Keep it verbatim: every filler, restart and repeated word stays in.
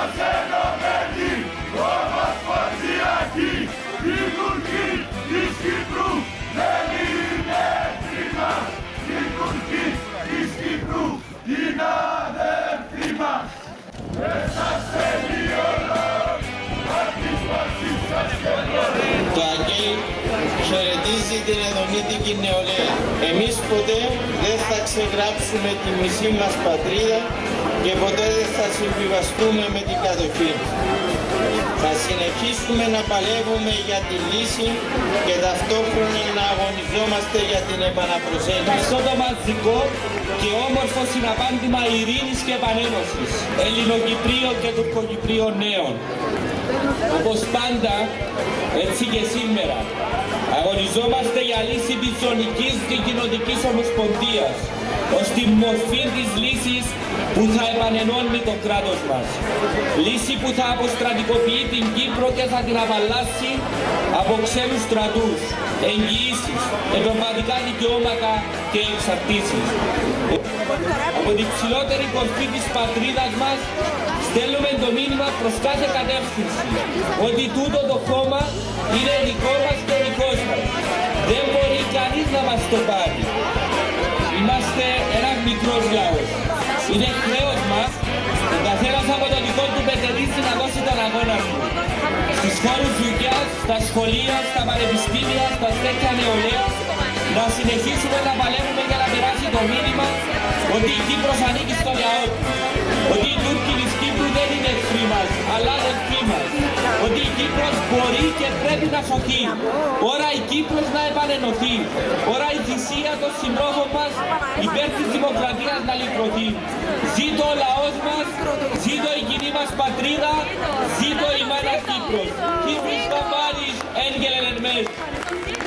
Είμαστε ενωμένοι, ομοσπονδιακοί, οι Τούρκοι της Κύπρου δεν είναι εχθροί μας. Οι Τούρκοι της Κύπρου είναι αδερφοί μας. Μέσα σε δύο λαός, απ' τις μαζί σας και προλή. Το ΑΚΕΛ χαιρετίζει την Εδωνίτικη νεολαία. Εμείς ποτέ δεν θα ξεγράψουμε τη μισή μας πατρίδα και ποτέ δεν θα συμβιβαστούμε με την κατοχή. Θα συνεχίσουμε να παλεύουμε για τη λύση και ταυτόχρονα να αγωνιζόμαστε για την επαναπροσέγγιση. Αυτό το μαζικό και όμορφο συναπάντημα ειρήνης και επανένωσης Ελληνοκυπρίων και Τουρκοκυπρίων νέων. Όπως πάντα, έτσι και σήμερα, αγωνιζόμαστε για λύση της ζωνικής και κοινοτικής ομοσπονδίας ως τη μορφή της λύσης που θα επανενώνει το κράτος μας. Λύση που θα αποστρατικοποιεί την Κύπρο και θα την απαλλάσσει από ξένους στρατούς, εγγυήσεις, επεμβατικά δικαιώματα και εξαρτήσεις. Από την ψηλότερη κορφή της πατρίδας μας στέλνουμε το μήνυμα προς κάθε κατεύθυνση ότι τούτο το χώμα είναι δικό μας και δικός μας. Δεν μπορεί κανείς να μας το πάρει. Είμαστε ένας μικρός λαός. Είναι χρέος μας ο καθένας από το δικό του πετερίζει να δώσει τον αγώνα του. Στους χώρους δουλειάς, στα σχολεία, στα πανεπιστήμια, στα στέκια νεολαία, να συνεχίσουμε να παλεύουμε για να περάσει το μήνυμα ότι η Κύπρος ανήκει στο λαό του. Ότι οι Τούρκοι της Κύπρου δεν είναι εχθροί μας, αλλά αδελφοί μας. Ότι η Κύπρος μπορεί και πρέπει να σωθεί. Ώρα η Κύπρος να επανενωθεί. Ώρα η θυσία των συντρόφων μας υπέρ της δημοκρατίας να λυτρωθεί. Ζήτω ο λαός μας, ζήτω η κοινή μας πατρίδα, ζήτω η μάνα Κύπρος. Κύπρος Βαμβάρης, έγγελεν εν μες.